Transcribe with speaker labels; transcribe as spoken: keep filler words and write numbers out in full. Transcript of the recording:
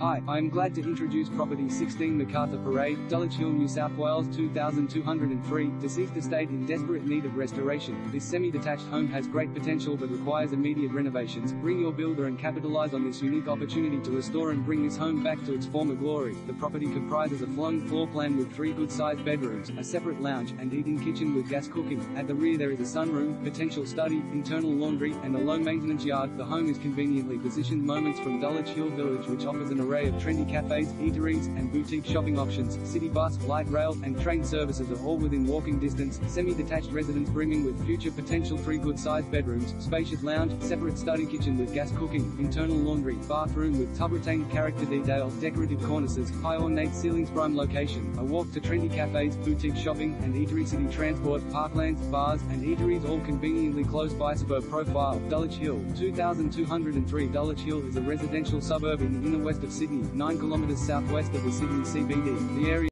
Speaker 1: Hi, I am glad to introduce property sixteen MacArthur Parade, Dulwich Hill, New South Wales two thousand two hundred three, deceased estate in desperate need of restoration. This semi-detached home has great potential but requires immediate renovations. Ring your builder and capitalize on this unique opportunity to restore and bring this home back to its former glory. The property comprises a flowing floor plan with three good-sized bedrooms, a separate lounge, and eat-in kitchen with gas cooking. At the rear there is a sunroom, potential study, internal laundry, and a low-maintenance yard. The home is conveniently positioned moments from Dulwich Hill Village, which offers an array of trendy cafes, eateries, and boutique shopping options. City bus, light rail, and train services are all within walking distance. Semi-detached residence brimming with future potential. Three good-sized bedrooms, spacious lounge, separate study kitchen with gas cooking, internal laundry, bathroom with tub retained character detail, decorative cornices, high ornate ceilings. Prime location, a walk to trendy cafes, boutique shopping, and eatery. City transport, parklands, bars, and eateries all conveniently close by. Suburb profile, Dulwich Hill, two thousand two hundred three. Dulwich Hill is a residential suburb in the inner west of Sydney, nine kilometres southwest of the Sydney C B D. The area